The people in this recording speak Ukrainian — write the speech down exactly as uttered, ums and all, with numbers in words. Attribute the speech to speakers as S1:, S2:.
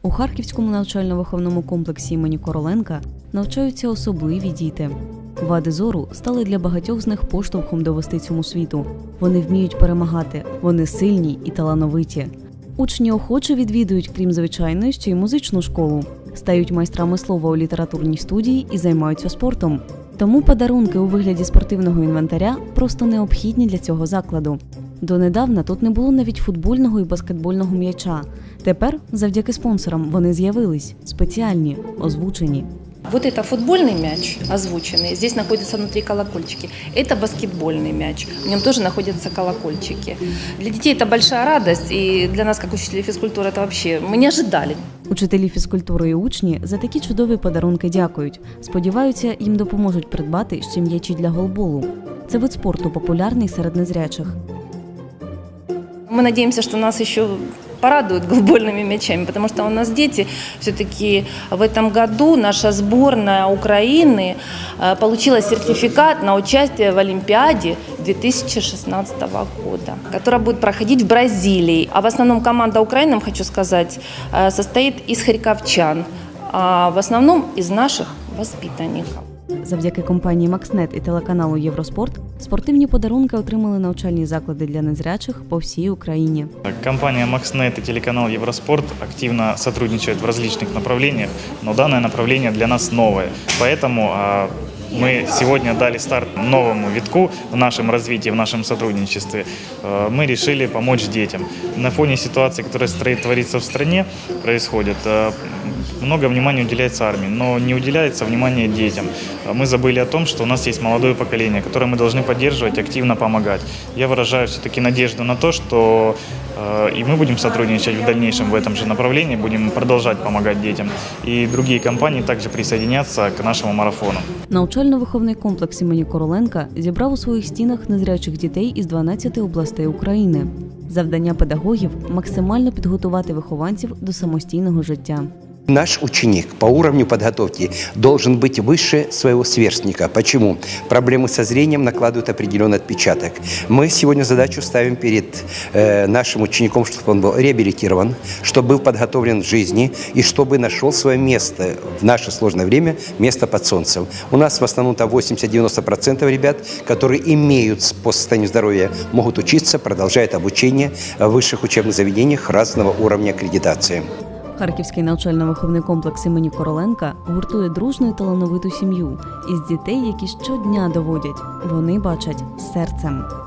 S1: У Харківському навчально-виховному комплексі імені Короленка навчаються особливі діти. Вади зору стали для багатьох з них поштовхом довести цьому світу. Вони вміють перемагати, вони сильні і талановиті. Учні охоче відвідують, крім звичайної, ще й музичну школу, стають майстрами слова у літературній студії і займаються спортом. Тому подарунки у вигляді спортивного інвентаря просто необхідні для цього закладу. Донедавна тут не було навіть футбольного і баскетбольного м'яча. Тепер, завдяки спонсорам, вони з'явились – спеціальні, озвучені.
S2: Вот это футбольный мяч озвученный, здесь находятся внутри колокольчики. Это баскетбольный мяч, в нем тоже находятся колокольчики. Для детей это большая радость, и для нас, как учителей физкультуры, это вообще мы не ожидали.
S1: Учителі фізкультури і учні за такі чудові подарунки дякують. Сподіваються, їм допоможуть придбати ще м'ячі для голболу. Це вид спорту популярний серед незрячих.
S2: Мы надеемся, что нас еще порадуют голбольными мячами, потому что у нас дети, все-таки в этом году наша сборная Украины получила сертификат на участие в Олимпиаде две тысячи шестнадцатого года, которая будет проходить в Бразилии. А в основном команда Украины, хочу сказать, состоит из харьковчан, а в основном из наших воспитанников.
S1: Завдяки компанії «Макснет» і телеканалу «Євроспорт» спортивні подарунки отримали навчальні заклади для незрячих по всій Україні.
S3: Компания «Макснет» и телеканал «Евроспорт» активно сотрудничают в различных направлениях, но данное направление для нас новое. Поэтому мы сегодня дали старт новому витку в нашем развитии, в нашем сотрудничестве. Мы решили помочь детям. На фоне ситуации, которая творится в стране, происходит, много внимания уделяется армии, но не уделяется внимания детям. Мы забыли о том, что у нас есть молодое поколение, которое мы должны поддерживать, активно помогать. Я выражаю все-таки надежду на то, что и мы будем сотрудничать в дальнейшем в этом же направлении, будем продолжать помогать детям. И другие компании также присоединятся к нашему марафону.
S1: Навчально-виховний комплекс імені Короленка зібрав у своїх стінах незрячих дітей із дванадцяти областей України. Завдання педагогів – максимально підготувати вихованців до самостійного життя.
S4: Наш ученик по уровню подготовки должен быть выше своего сверстника. Почему? Проблемы со зрением накладывают определенный отпечаток. Мы сегодня задачу ставим перед э, нашим учеником, чтобы он был реабилитирован, чтобы был подготовлен в жизни и чтобы нашел свое место в наше сложное время, место под солнцем. У нас в основном-то восемьдесят-девяносто процентов ребят, которые имеют по состоянию здоровья, могут учиться, продолжают обучение в высших учебных заведениях разного уровня аккредитации.
S1: Харківський навчально-виховний комплекс імені Короленка гуртує дружну і талановиту сім'ю із дітей, які щодня доводять – вони бачать серцем.